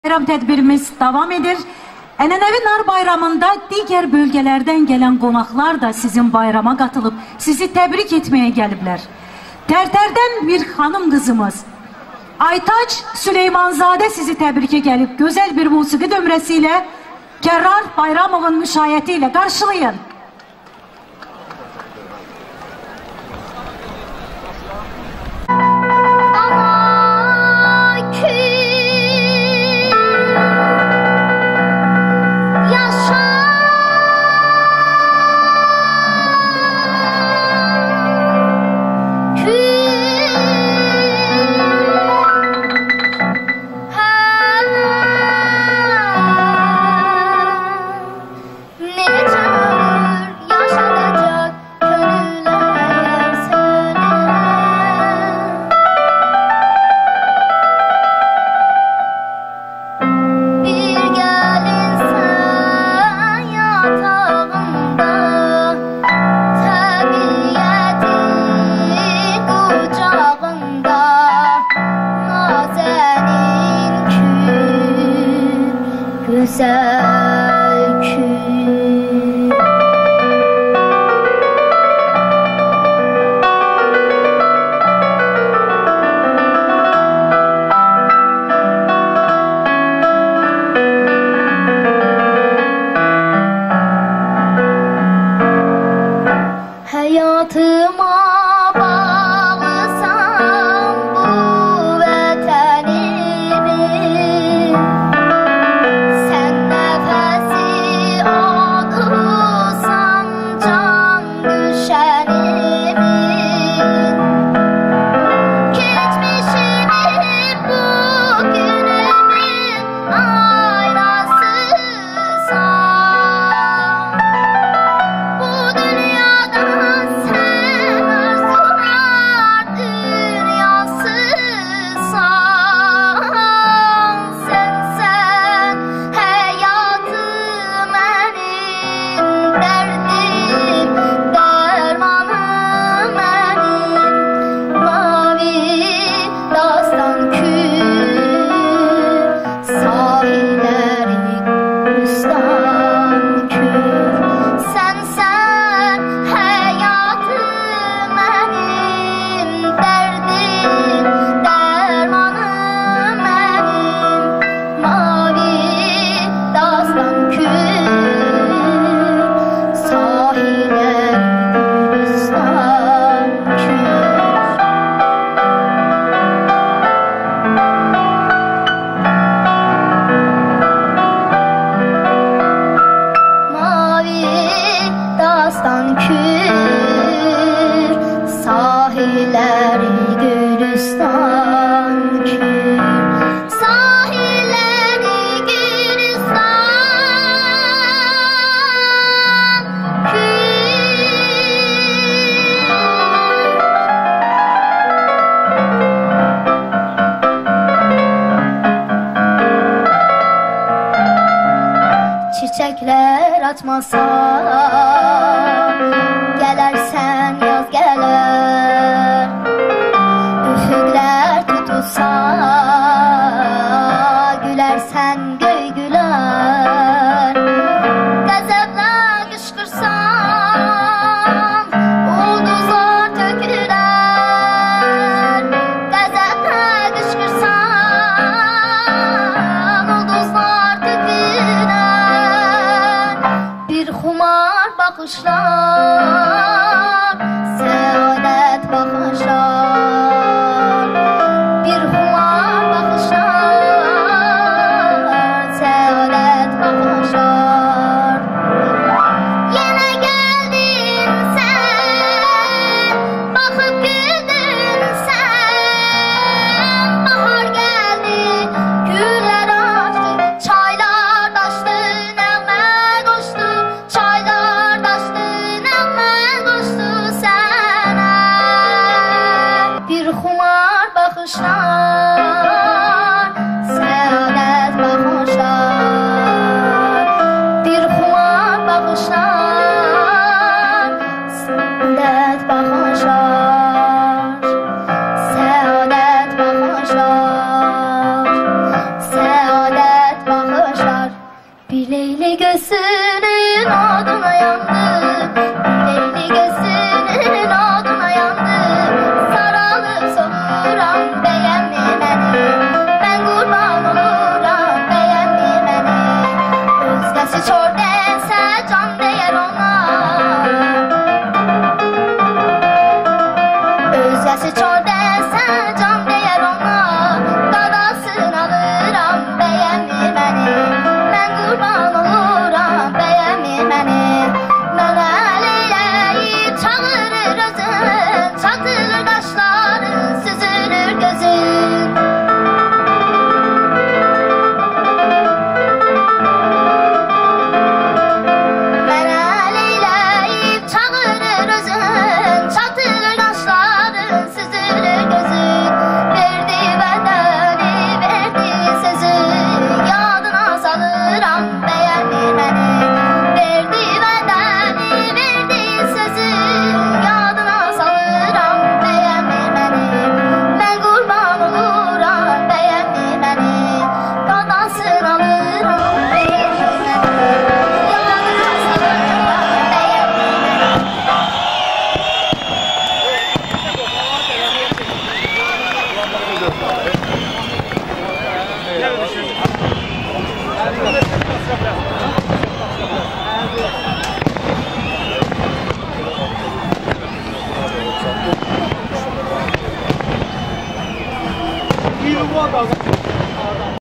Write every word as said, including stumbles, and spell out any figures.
Bayram tedbirimiz devam edir. Ənənəvi Nar bayramında digər bölgelerden gelen qonaqlar da sizin bayrama katılıp sizi tebrik etmeye gelibler. Terter'den bir hanım kızımız Aytaç Süleymanzade sizi tebrike gelip güzel bir musiki dömresiyle Kerrar Bayramov'un müşayetiyle karşılayın. Çiçekler açmasa gelersen yaz gelir, üfüqlər tutulsa gülersen göy güler, qəzəblə qışqırsam ulduzlar tökülər, qəzəblə qışqırsam ulduzlar tökülər. Bir xumar baxışlar, səadət baxışlar. Bir xumar baxışlar, səadət baxışlar. Yenə gəldin sən, baxıb güldün sən. Bahar gəldi, güllər açdı, çaylar daşdı, nəğmə qoşdu. Çaylar daşdı, gözüm